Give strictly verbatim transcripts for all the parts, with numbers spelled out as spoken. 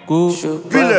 Go. Bile.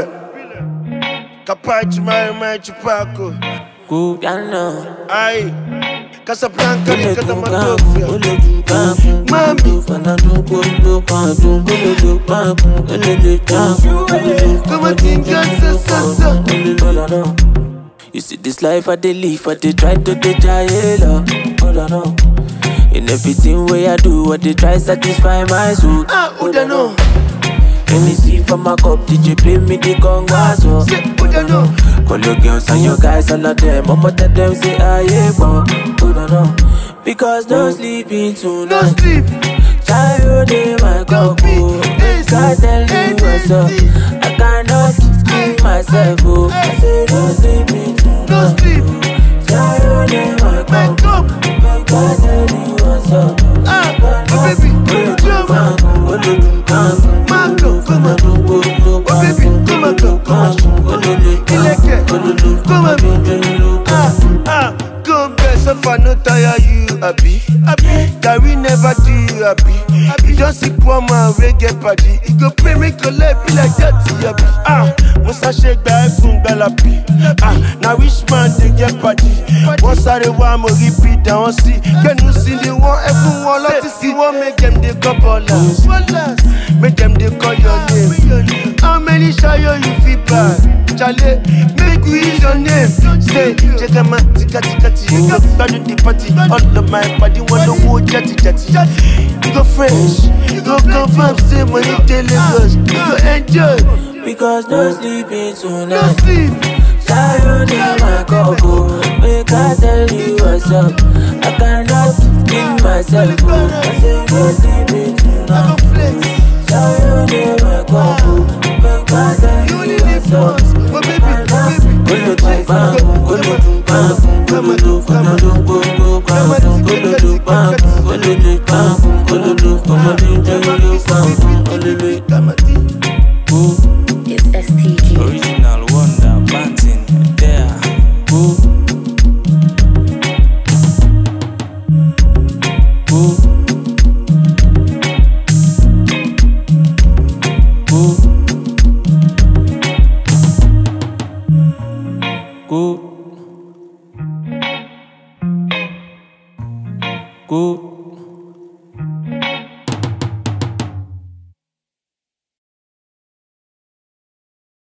Capaci mai mai chupaco. Go. Piano. Ai. Casablanca Ole ni kada tuka, matofia. ole tuka, Mami. fanado kondo kado, ole tuka, ole tuka, Come on, tinga sa sa sa. Hold on, no. You see this life I dey live, I dey try to dey try love. Hold on, no. In everything way I do, I dey try satisfy my soul. Ah, uda no. Let me see from my cup, D J play me the conga so. Say uda no. Call your girls and your guys, all of them. I'ma tell them say I ain't born. Hold on, no. Because no sleeping tonight. No sleep. Child in my cup, oh. God tell me what's up. I cannot keep myself, oh. I say no sleeping tonight. No sleep. Child in my Wake cup. up. God tell me what's up. Ah, oh baby, come on. Marco, come on. Oh baby, come on, come on. Ileke, come on. Ah, ah, come best so far no tire you, happy. That we never do you happy. You just see poor man we get party. You go pray me collect be like that, happy. Ah, Musa shake by fun galapi. Ah, now which man they get party? Once I the one more repeat down see. Can you see the one everyone like to see one make them they couple last. Make them they call your name. How many shayo you feel bad? Charlie, make we use your name. Say, check a man, tika tika tika. You go back to the party. All of my body wanna go jetty jetty. You go fresh, you go confirm, say when you tell us, you go enjoy. Because no sleeping No tonight. sleep. Child in my cup, oh. Make I tell you what's up. I cannot keep myself, oh. I say no sleeping I tonight. go flex. Child in my cup, oh. Make I tell You you only live what's up. once. Oh baby, baby. Kolo tu bang, kolo tu bang, kolo tu kolo tu kolo bang, kolo tu bang, kolo tu bang, kolo tu kolo tu kolo bang, kolo tu bang. It's S T G. Original one da Banton. There. Go. Go. Go. Go.